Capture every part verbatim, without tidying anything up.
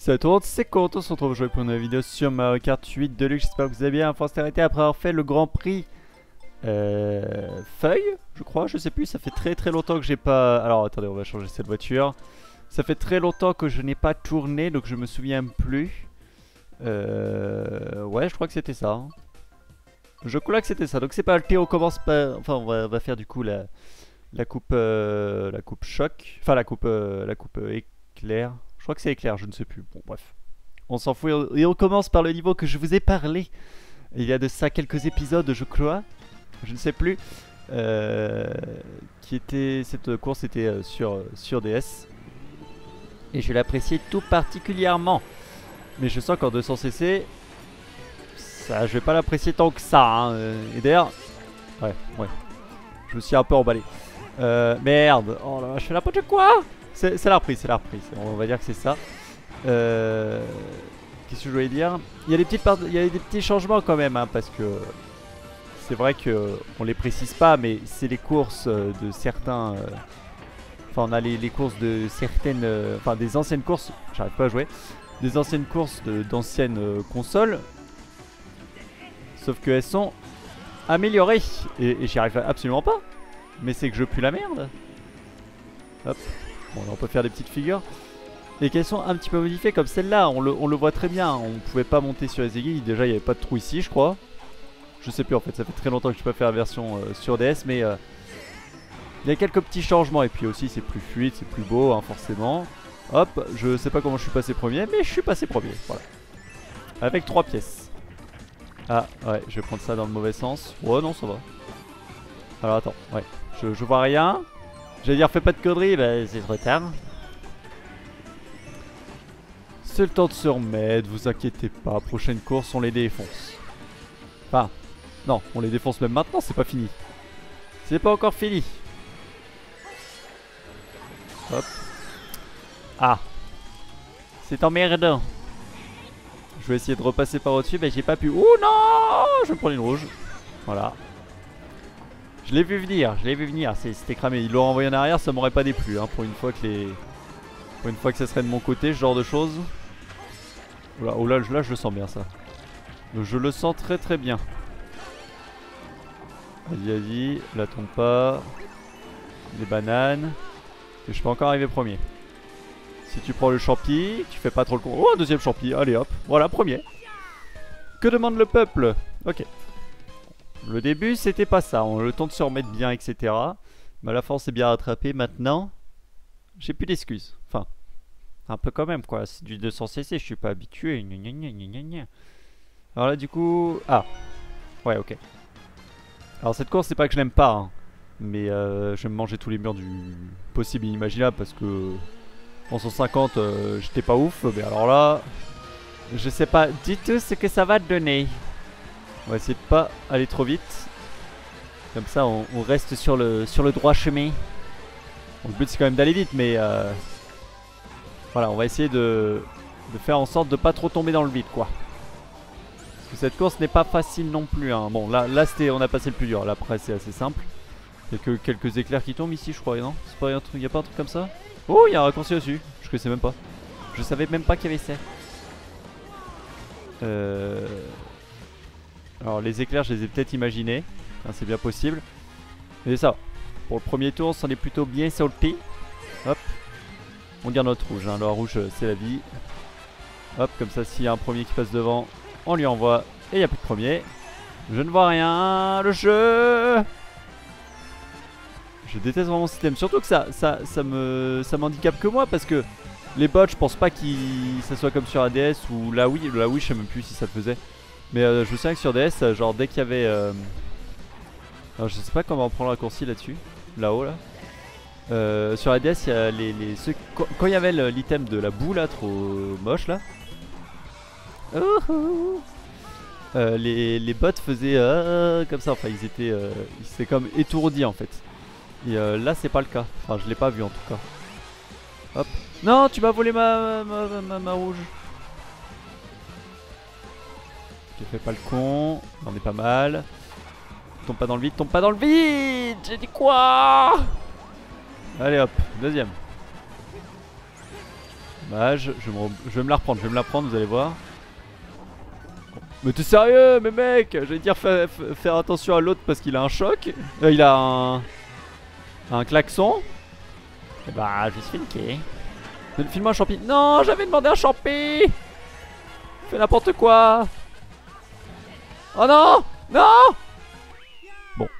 Salut à tout le monde, c'est Corentin, on se retrouve aujourd'hui pour une nouvelle vidéo sur Mario Kart huit Deluxe. J'espère que vous allez bien. Enfin, s'est arrêté après avoir fait le Grand Prix euh, Feuille, je crois, je sais plus. Ça fait très très longtemps que j'ai pas... Alors attendez, on va changer cette voiture. Ça fait très longtemps que je n'ai pas tourné, donc je me souviens plus. Euh... Ouais, je crois que c'était ça. Hein. Je crois que c'était ça. Donc c'est pas le thé, on commence par... Enfin, on va, on va faire du coup la, la coupe... Euh... La coupe choc. Enfin, la coupe, euh... la coupe euh, éclair. Je crois que c'est éclair, je ne sais plus. Bon, bref. On s'en fout. Et on commence par le niveau que je vous ai parlé. Il y a de ça quelques épisodes, je crois. Je ne sais plus. Euh, qui était... Cette course était euh, sur, sur D S. Et je l'appréciais tout particulièrement. Mais je sens qu'en deux cents C C, ça, je vais pas l'apprécier tant que ça. Hein. Et d'ailleurs... Ouais, ouais. Je me suis un peu emballé. Euh, merde. Oh là, je fais n'importe quoi. C'est la reprise, c'est la reprise. On va dire que c'est ça. Euh, Qu'est-ce que je voulais dire? Il y a des petites part... il y a des petits changements quand même, hein, parce que c'est vrai que on les précise pas, mais c'est les courses de certains. Euh... Enfin, on a les, les courses de certaines, euh... enfin des anciennes courses. J'arrive pas à jouer. Des anciennes courses d'anciennes euh, consoles. Sauf qu'elles sont améliorées et, et j'y arrive absolument pas. Mais c'est que je pue la merde. Hop. Bon, là, on peut faire des petites figures. Et qu'elles sont un petit peu modifiées comme celle-là. On le, on le voit très bien. On pouvait pas monter sur les aiguilles. Déjà, il n'y avait pas de trou ici, je crois. Je sais plus en fait. Ça fait très longtemps que je peux faire la version euh, sur D S. Mais euh, il y a quelques petits changements. Et puis aussi, c'est plus fluide, c'est plus beau, hein, forcément. Hop. Je sais pas comment je suis passé premier. Mais je suis passé premier. Voilà. Avec trois pièces. Ah, ouais. Je vais prendre ça dans le mauvais sens. Oh non, ça va. Alors, attends. Ouais. Je, je vois rien. J'allais dire fais pas de conneries, bah c'est trop tard. C'est le temps de se remettre, vous inquiétez pas, prochaine course on les défonce. Enfin, non, on les défonce même maintenant, c'est pas fini. C'est pas encore fini. Hop. Ah. C'est emmerdant. Je vais essayer de repasser par au-dessus, mais j'ai pas pu. Oh non, je vais prendre une rouge. Voilà. Je l'ai vu venir, je l'ai vu venir, c'était cramé. Il l'aurait envoyé en arrière, ça m'aurait pas déplu, hein, pour une fois que les... Pour une fois que ça serait de mon côté, ce genre de choses. Oula, oh là, là, je le sens bien, ça. Je le sens très très bien. Vas-y, vas-y, la tombe pas. Les bananes. Et je peux encore arriver premier. Si tu prends le champi, tu fais pas trop le con. Oh, deuxième champi, allez hop, voilà, premier. Que demande le peuple? Ok. Le début c'était pas ça, on a le temps de se remettre bien, et cetera. Mais à la fin on s'est bien rattrapé. Maintenant, j'ai plus d'excuses. Enfin, un peu quand même quoi. C'est du deux cents C C, je suis pas habitué. Gna gna gna gna gna. Alors là du coup... Ah, ouais ok. Alors cette course c'est pas que je l'aime pas, hein, mais euh, je vais me manger tous les murs du possible et inimaginable parce que en cent cinquante euh, j'étais pas ouf. Mais alors là, je sais pas du tout ce que ça va donner. On va essayer de pas aller trop vite. Comme ça on, on reste sur le, sur le droit chemin. Bon, le but c'est quand même d'aller vite, mais euh, voilà, on va essayer de, de faire en sorte de pas trop tomber dans le vide quoi. Parce que cette course n'est pas facile non plus, hein. Bon là, là c'était, on a passé le plus dur. Là après c'est assez simple. Il y a que quelques éclairs qui tombent ici je crois, non? C'est pas un truc, y a pas un truc comme ça? Oh, il y a un raccourci dessus. Je connaissais même pas. Je savais même pas qu'il y avait ça. Euh... Alors les éclairs je les ai peut-être imaginés, enfin, c'est bien possible. Mais ça, pour le premier tour on s'en est plutôt bien sorti. Hop, on garde notre rouge, hein. Le rouge c'est la vie. Hop, comme ça s'il y a un premier qui passe devant, on lui envoie et il n'y a plus de premier. Je ne vois rien, le jeu. Je déteste vraiment ce système, surtout que ça, ça, ça me, ça m'handicape que moi parce que les bots je pense pas que ça soit comme sur A D S ou là oui, là oui je sais même plus si ça le faisait. Mais euh, je me souviens que sur D S, genre dès qu'il y avait... Euh... Alors je sais pas comment on prend le raccourci là-dessus, là-haut là. Euh, sur A D S, il y a les... les ceux... Quand il y avait l'item de la boue là, trop moche là. Euh, les, les bots faisaient euh, comme ça, enfin ils étaient... Euh... Ils étaient comme étourdis en fait. Et euh, là c'est pas le cas, enfin je l'ai pas vu en tout cas. Hop. Non, tu m'as volé ma, ma, ma, ma, ma rouge. Je fais pas le con, on est pas mal. Tombe pas dans le vide, tombe pas dans le vide. J'ai dit quoi? Allez hop, deuxième. Dommage, je, me re- je vais me la reprendre, je vais me la prendre, vous allez voir. Mais t'es sérieux, mais mec, j'allais dire fa- fa- faire attention à l'autre parce qu'il a un choc. Euh, il a un, un klaxon. Et bah, je suis finké. File-moi un champi. Non, j'avais demandé un champi. Fais n'importe quoi. Oh non, non. Bon.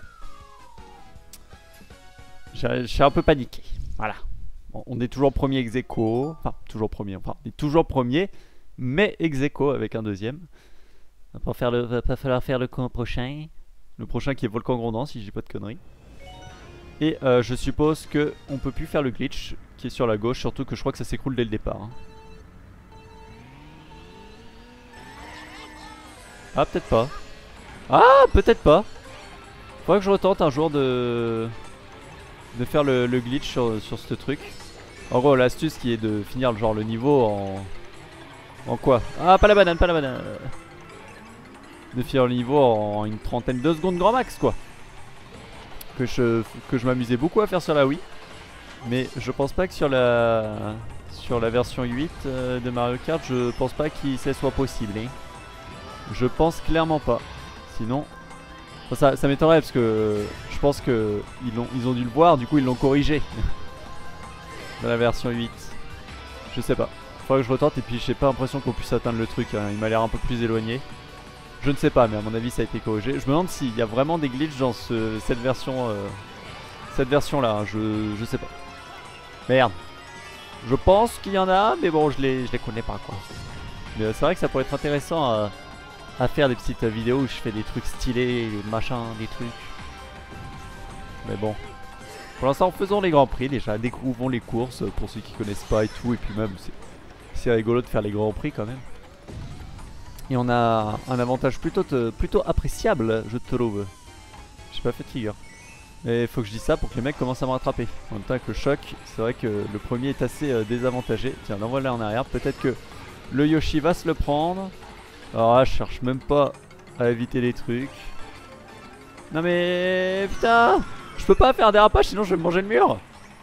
Je suis un peu paniqué. Voilà. Bon, on est toujours premier ex aequo. Enfin, toujours premier. Enfin, on est toujours premier. Mais ex aequo avec un deuxième. Va pas, faire le, va pas falloir faire le prochain. Le prochain qui est Volcan Grondant, si j'ai pas de conneries. Et euh, je suppose que on peut plus faire le glitch qui est sur la gauche. Surtout que je crois que ça s'écroule dès le départ. Hein. Ah, peut-être pas. Ah, peut-être pas. Faudrait que je retente un jour de de faire le, le glitch sur, sur ce truc. En gros, l'astuce qui est de finir genre le niveau en en quoi? Ah, pas la banane, pas la banane. De finir le niveau en une trentaine de secondes grand max, quoi. Que je que je m'amusais beaucoup à faire sur la Wii, mais je pense pas que sur la sur la version huit euh, de Mario Kart, je pense pas qu'il ça soit possible. Hein. Je pense clairement pas. Sinon, enfin, ça, ça m'étonnerait parce que je pense que ils ont, ils ont dû le voir, du coup ils l'ont corrigé dans la version huit. Je sais pas. Faudrait que je retente et puis j'ai pas l'impression qu'on puisse atteindre le truc. Hein. Il m'a l'air un peu plus éloigné. Je ne sais pas, mais à mon avis ça a été corrigé. Je me demande s'il y a vraiment des glitches dans ce, cette version, euh, cette version là. Hein. Je, je sais pas. Merde. Je pense qu'il y en a, mais bon, je les, je les connais pas quoi. Mais euh, c'est vrai que ça pourrait être intéressant à, à faire des petites vidéos où je fais des trucs stylés, des machins, des trucs. Mais bon. Pour l'instant, faisons les grands prix déjà. Découvrons les courses pour ceux qui connaissent pas et tout. Et puis même, c'est rigolo de faire les grands prix quand même. Et on a un avantage plutôt, plutôt appréciable, je trouve. J'ai pas fait de figure. Mais il faut que je dise ça pour que les mecs commencent à me rattraper. En même temps avec le choc, c'est vrai que le premier est assez euh, désavantagé. Tiens, envoie-le en arrière. Peut-être que le Yoshi va se le prendre. Alors là, je cherche même pas à éviter les trucs. Non mais... Putain, je peux pas faire un dérapage sinon je vais me manger le mur.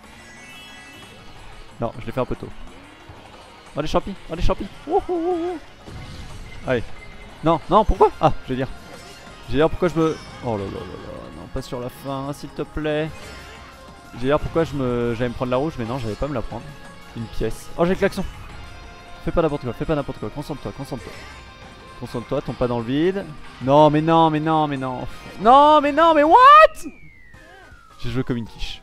Non, je l'ai fait un peu tôt. Oh les champis, oh les champis. Ouh, ouh, ouh. Allez. Non, non, pourquoi? Ah, je vais dire. Je vais dire pourquoi je me... Oh là là là là. Non, pas sur la fin, s'il te plaît. Je vais dire pourquoi je me... J'allais me prendre la rouge, mais non, j'allais pas me la prendre. Une pièce. Oh, j'ai le klaxon. Fais pas n'importe quoi, fais pas n'importe quoi. Concentre-toi, concentre-toi. Concentre-toi, tombe pas dans le vide. Non, mais non, mais non, mais non. Non, mais non, mais what? J'ai joué comme une quiche.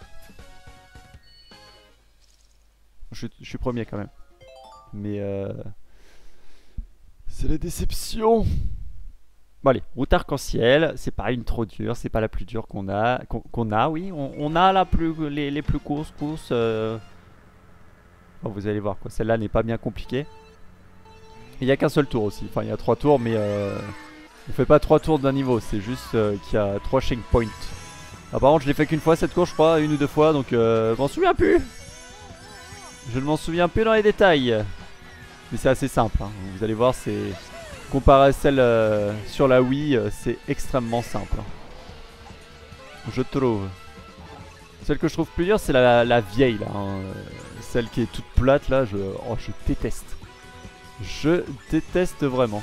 Je, je suis premier quand même. Mais euh... c'est la déception. Bon allez, route arc-en-ciel, c'est pas une trop dure, c'est pas la plus dure qu'on a, qu'on qu'on a, oui, on, on a la plus, les, les plus courses, courses, euh... bon, vous allez voir quoi, celle-là n'est pas bien compliquée. Il y a qu'un seul tour aussi, enfin il y a trois tours, mais euh... on fait pas trois tours d'un niveau, c'est juste euh, qu'il y a trois checkpoints. Ah, par contre je l'ai fait qu'une fois cette course je crois, une ou deux fois, donc euh, je m'en souviens plus. Je ne m'en souviens plus dans les détails. Mais c'est assez simple, hein. Vous allez voir, c'est... Comparé à celle euh, sur la Wii, euh, c'est extrêmement simple. Je trouve. Celle que je trouve plus dure, c'est la, la vieille, là. Hein. Celle qui est toute plate, là, je... Oh, je déteste. Je déteste vraiment.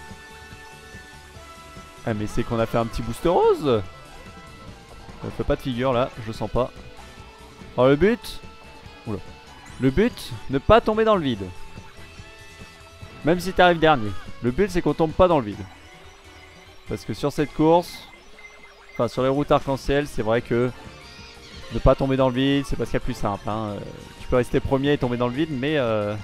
Ah, mais c'est qu'on a fait un petit booster rose. Ça fait pas de figure, là, je sens pas. Alors, le but... Oula. Le but, ne pas tomber dans le vide. Même si t'arrives dernier. Le but c'est qu'on tombe pas dans le vide. Parce que sur cette course, enfin sur les routes arc-en-ciel, c'est vrai que ne pas tomber dans le vide, c'est parce qu'il y a plus simple. Hein. Tu peux rester premier et tomber dans le vide, mais euh,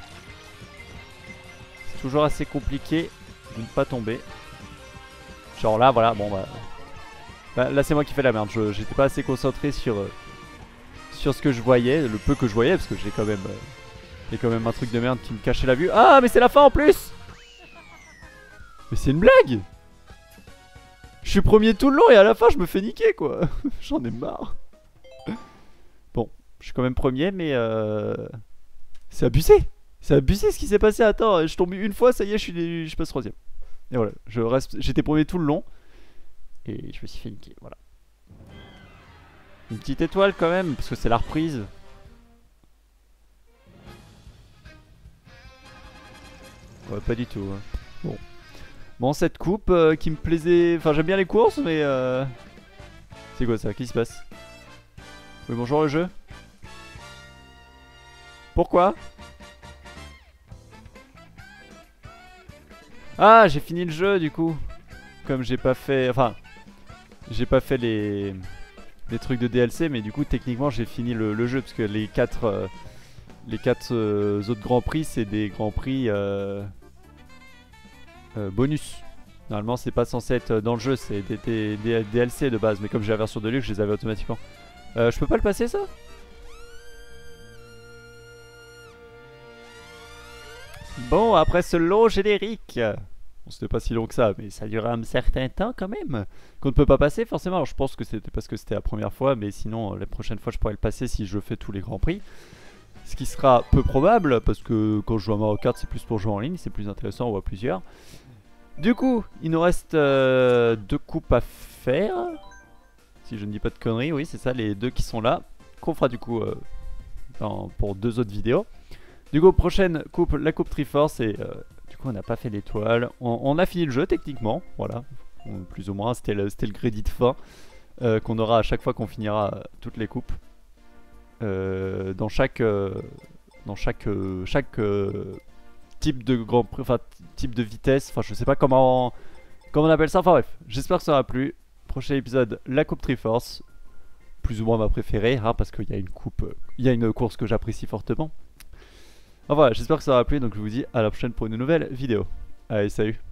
c'est toujours assez compliqué de ne pas tomber. Genre là, voilà, bon bah... Là, là c'est moi qui fais la merde, j'étais pas assez concentré sur, euh, sur ce que je voyais, le peu que je voyais, parce que j'ai quand même... Euh, Il y a quand même un truc de merde qui me cachait la vue. Ah, mais c'est la fin en plus. Mais c'est une blague. Je suis premier tout le long et à la fin je me fais niquer quoi. J'en ai marre. Bon, je suis quand même premier mais euh... c'est abusé. C'est abusé ce qui s'est passé. Attends, je tombe une fois, ça y est, je, suis, je passe troisième. Et voilà, je reste, j'étais premier tout le long. Et je me suis fait niquer, voilà. Une petite étoile quand même, parce que c'est la reprise. Ouais, pas du tout. Hein. Bon. Bon, cette coupe euh, qui me plaisait... Enfin, j'aime bien les courses, mais... Euh... C'est quoi ça? Qu'est-ce qui se passe? Oui, bonjour le jeu. Pourquoi? Ah, j'ai fini le jeu du coup. Comme j'ai pas fait... Enfin... J'ai pas fait les... Les trucs de D L C, mais du coup, techniquement, j'ai fini le, le jeu. Parce que les quatre... Euh... Les quatre euh, autres grands prix, c'est des grands prix... Euh... Euh, bonus. Normalement c'est pas censé être dans le jeu, c'est des, des, des D L C de base, mais comme j'ai la version de luxe, je les avais automatiquement. Euh, je peux pas le passer ça? Bon, après ce long générique, bon, c'était pas si long que ça, mais ça durait un certain temps quand même, qu'on ne peut pas passer forcément. Alors, je pense que c'était parce que c'était la première fois, mais sinon la prochaine fois je pourrais le passer si je fais tous les grands prix. Ce qui sera peu probable, parce que quand je joue à Mario Kart c'est plus pour jouer en ligne, c'est plus intéressant, on voit plusieurs. Du coup, il nous reste euh, deux coupes à faire. Si je ne dis pas de conneries, oui, c'est ça, les deux qui sont là. Qu'on fera du coup euh, dans, pour deux autres vidéos. Du coup, prochaine coupe, la coupe Triforce. Et euh, du coup, on n'a pas fait l'étoile. On, on a fini le jeu techniquement. Voilà, on, plus ou moins, c'était le, le crédit de fin euh, qu'on aura à chaque fois qu'on finira euh, toutes les coupes. Euh, dans chaque, euh, dans chaque, euh, chaque euh, type de grand prix, enfin type de vitesse, enfin je sais pas comment comment on appelle ça, enfin bref, j'espère que ça aura plu. Prochain épisode, la coupe Triforce, plus ou moins ma préférée, hein, parce qu'il y a une coupe, il y a une course que j'apprécie fortement. Enfin voilà, j'espère que ça aura plu, donc je vous dis à la prochaine pour une nouvelle vidéo. Allez, salut.